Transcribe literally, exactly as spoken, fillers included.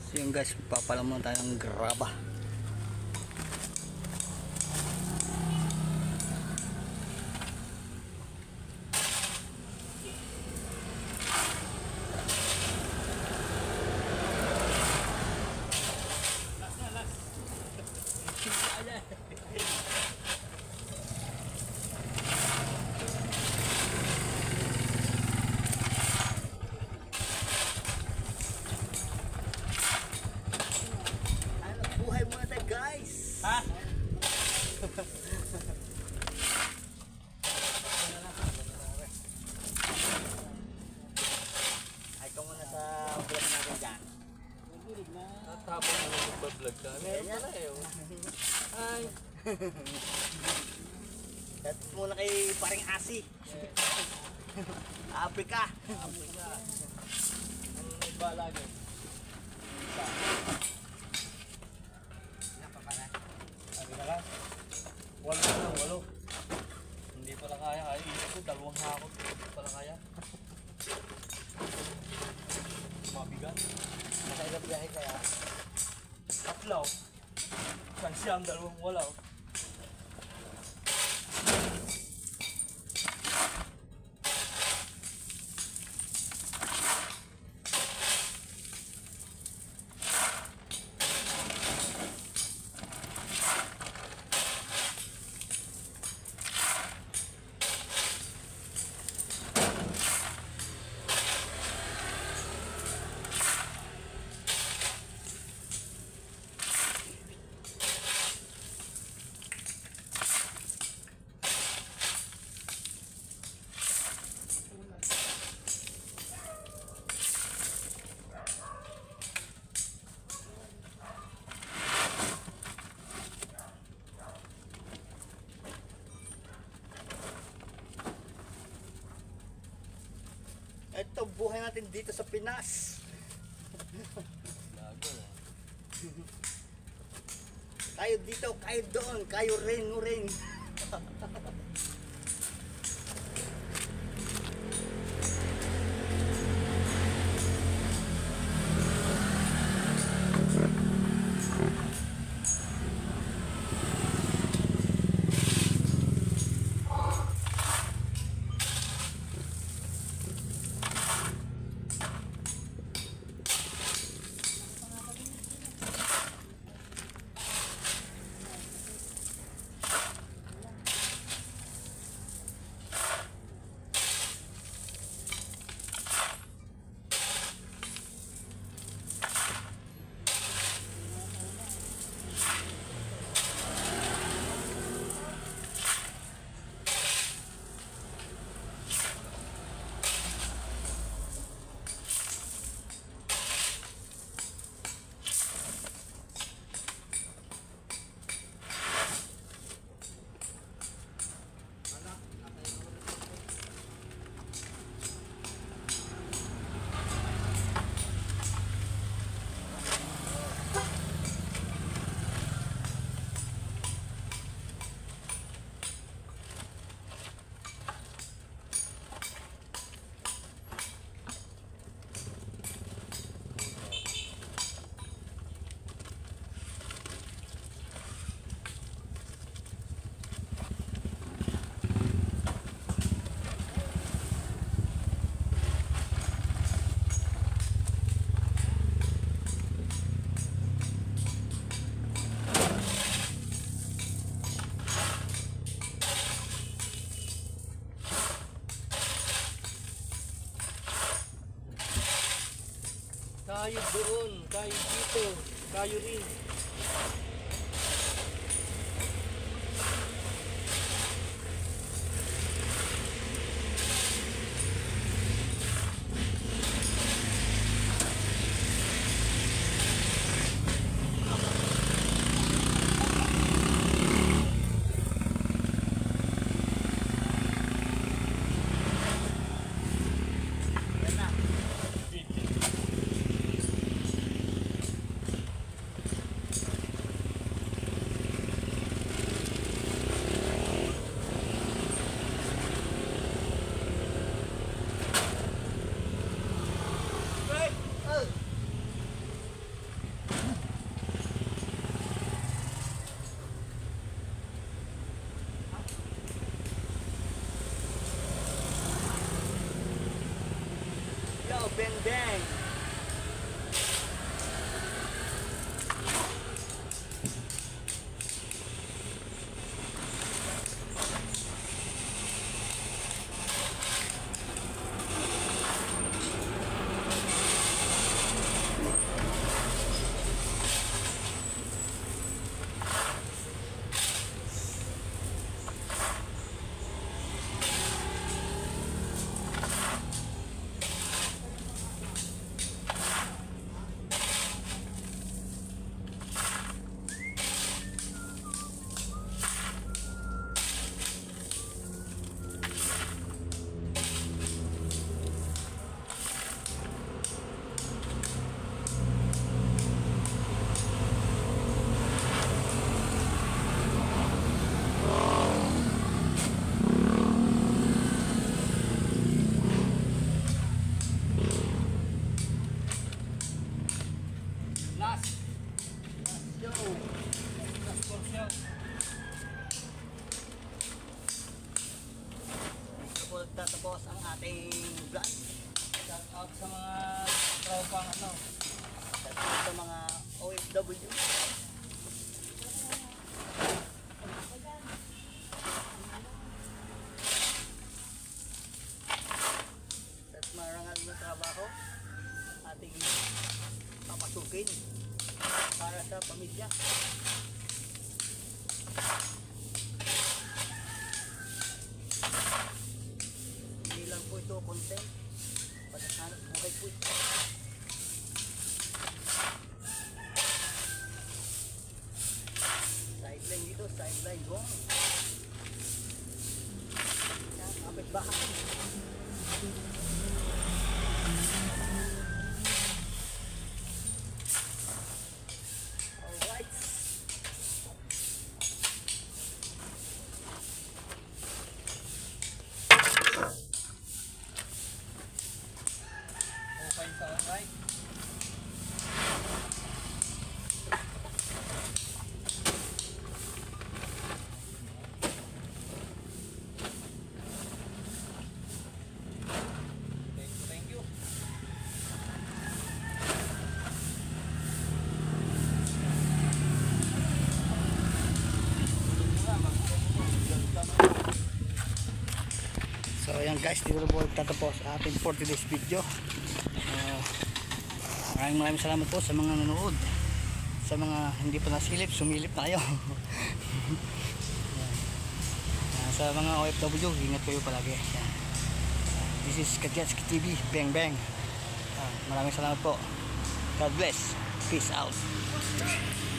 So yun guys, papalamon tayo ng graba. Buhay muna tayo guys. Ha? Ay ka muna sa vlog natin dyan. Natapos mo mag-vlog ka. Meron pala eh. Ay. That's muna kay paring Asi. Africa. Africa. Ano nagbalagay? Sabi ka lang. Walo na lang, walo. Hindi pala kaya. Kaya isip ko, dalawang hakot. Hindi pala kaya. Mabigat. Nasa ilang biyahe kaya. Tatlaw. Isang siyam, dalawang walaw. Ito buhay natin dito sa Pinas. Lago eh. Tayo dito, kayo doon, kayo rin, rin. Kayo doon, kayo dito, kayo rin. Bang Bang. Last. Last show. Last for show. Dito po nagtatapos ang ating vlog. Shout out sa mga tropang ano. Shout out sa mga O F W. At marangal na trabaho ating papasukin para sa pamilya. Hindi lang po ito content, pagkahanap buhay po ito. Sideline dito, sideline gong. Yan, kapit bahay. Alright. Okay sa right. Thank you, thank you. So ayan guys, dito po tatapos ating for today's video. Uh, maraming maraming salamat po sa mga nanonood. Sa mga hindi pa nasilip, sumilip na kayo. uh, sa mga O F W, ingat kayo palagi. Yan. This is Kajetski T V, Bang Bang. Uh, maraming salamat po. God bless. Peace out.